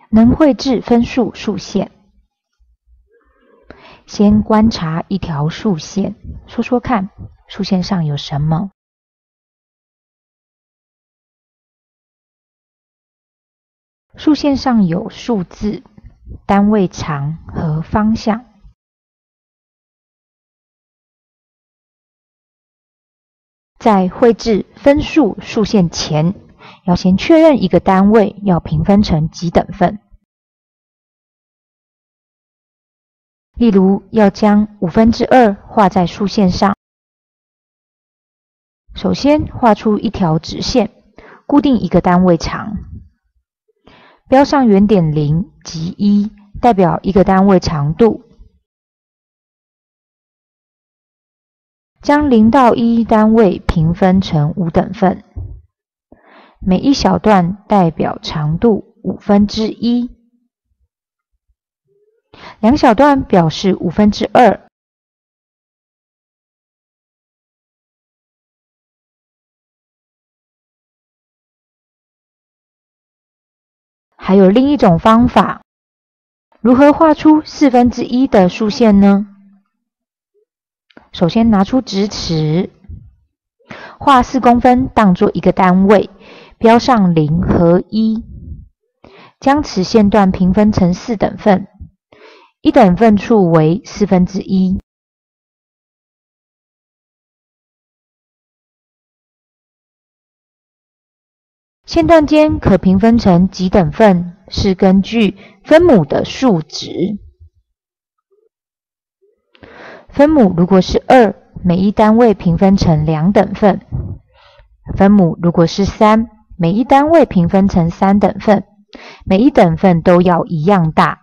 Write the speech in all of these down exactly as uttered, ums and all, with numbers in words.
能绘制分数数线。先观察一条数线，说说看，数线上有什么？数线上有数字、单位长和方向。在绘制分数数线前，要先确认一个单位要平分成几等份。例如，要将五分之二画在数线上，首先画出一条直线，固定一个单位长，标上原点零及一，代表一个单位长度。将零到一单位平分成五等份，每一小段代表长度五分之一，两小段表示五分之二。还有另一种方法，如何画出四分之一的数线呢？首先拿出直尺，画四公分当作一个单位，标上零和一，将此线段平分成四等份，一等份处为四分之一。线段间可平分成几等份，是根据分母的数值。分母如果是二，每一单位平分成两等份；分母如果是三，每一单位平分成三等份，每一等份都要一样大。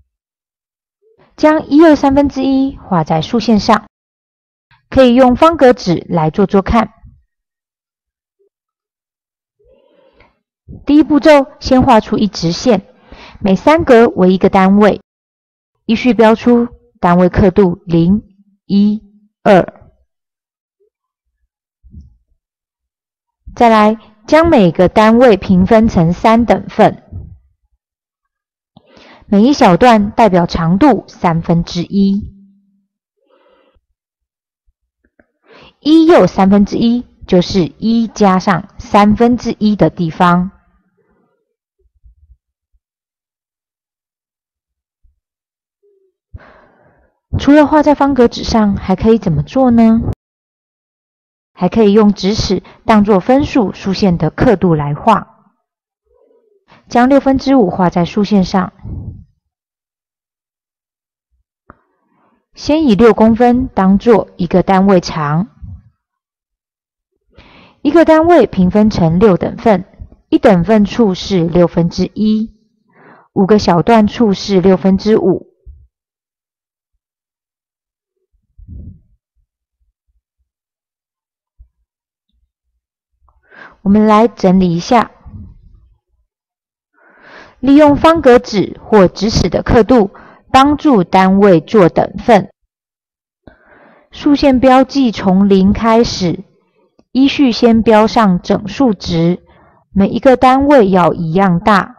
将一二三分之一画在数线上，可以用方格纸来做做看。第一步骤，先画出一直线，每三格为一个单位，依序标出单位刻度零、一、二。再来，将每个单位平分成三等份，每一小段代表长度三分之一。一又三分之一，就是一加上三分之一的地方。除了画在方格纸上，还可以怎么做呢？还可以用直尺当作分数数线的刻度来画。将六分之五画在数线上，先以六公分当作一个单位长，一个单位平分成六等份，一等份处是六分之一，五个小段处是六分之五。我们来整理一下，利用方格纸或直尺的刻度，帮助单位做等份。数线标记从零开始，依序先标上整数值，每一个单位要一样大。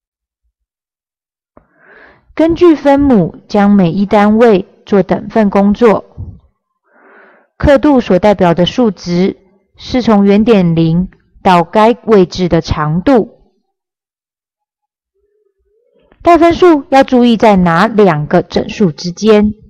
根据分母将每一单位做等份工作。刻度所代表的数值是从原点零到该位置的长度。带分数要注意在哪两个整数之间。